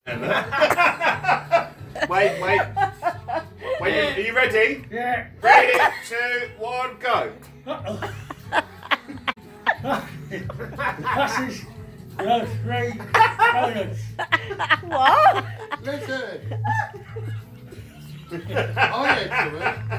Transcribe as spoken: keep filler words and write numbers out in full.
Wait, wait. Wait, are you ready? Yeah. Three, two, one, go. Passes. No, three donuts. What? Listen. I get to it.